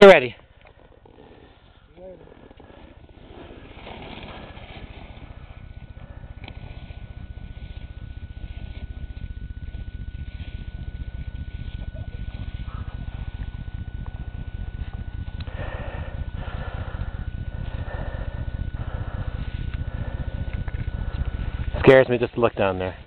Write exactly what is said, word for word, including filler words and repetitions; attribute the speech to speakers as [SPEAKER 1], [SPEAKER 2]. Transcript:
[SPEAKER 1] You're ready. Scares me just to look down there.